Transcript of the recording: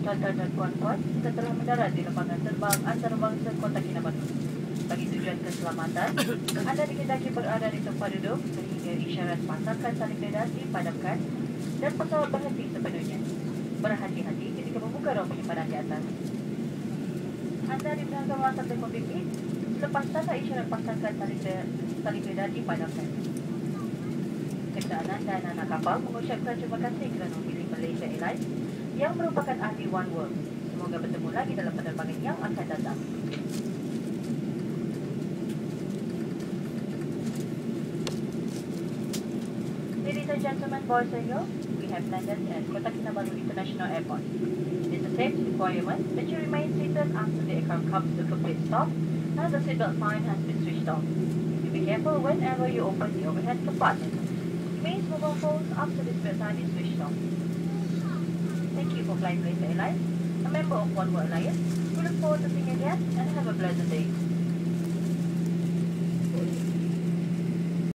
kakak dan puan-puan, kita telah mendarat di lapangan terbang antarabangsa Kota Kinabalu. Bagi tujuan keselamatan, anda dikendaki berada di tempat duduk sehingga isyarat pasangkan tali peledah dipadamkan dan pesawat berhenti sepenuhnya. Berhati-hati ketika membuka ruang penyimpanan di atas. Anda dibenarkan masa tempoh pipi selepas tanda isyarat pasangkan tali peledah dipadamkan. Ketua dan anak kapal mengucapkan terima kasih kerana memilih Malaysia Airlines yang merupakan ahli One World. Semoga bertemu lagi dalam penerbangan yang akan datang. Ladies and gentlemen, boys and girls, we have landed at Kota Kinabalu International Airport. It is a safety requirement that you remain seated until the aircraft comes to complete stop and the seatbelt sign has been switched off. You be careful whenever you open the overhead compartment. Please mobile phones after the seatbelt sign is switched off. Thank you for flying Malaysia Airlines, a member of One World Alliance. We look forward to seeing you again and have a pleasant day.